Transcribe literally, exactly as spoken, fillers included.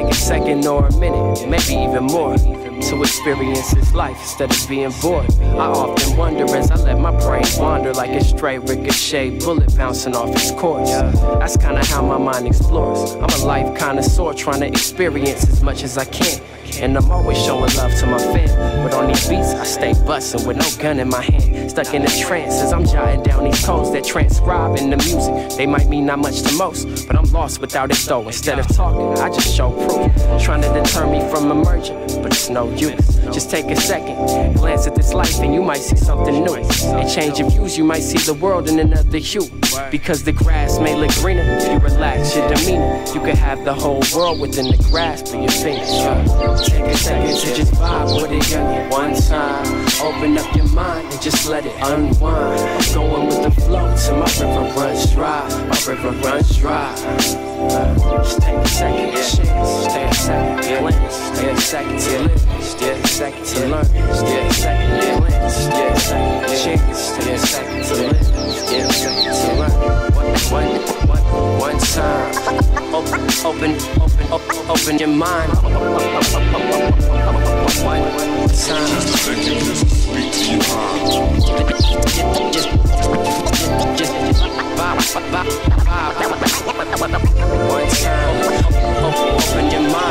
take a second or a minute, maybe even more, to experience this life instead of being bored. I often wonder as I let my brain wander like a stray ricochet bullet bouncing off its course. That's kinda how my mind explores. I'm a life connoisseur trying to experience as much as I can. And I'm always showing love to my fam. But on these beats, I stay bustin' with no gun in my hand. Stuck in a trance as I'm jotting down these codes that transcribe in the music. They might mean not much to most, but I'm lost without it though. Instead of talking, I just show proof. Trying to deter me from emerging, but it's no use. Just take a second, glance at this life and you might see something new. And change your views, you might see the world in another hue. Because the grass may look greener if you relax your demeanor. You could have the whole world within the grasp of your fingers. Take a second to just vibe with it young one time. Open up your mind and just let it unwind. I'm going with the flow till my river runs dry. My river runs dry. Uh, just take a second to chance. Stay a second to glance. Stay a second to live. Stay a second to learn. Stay a second to glance. Stay a second to chance. Stay a second to live. Stay a second to learn. One, one, one, one time. Open, open, open, open, open your mind. One time. Just a second, just speak to your heart. Just, just, just, vibe, vibe, vibe. One time. Open your mind.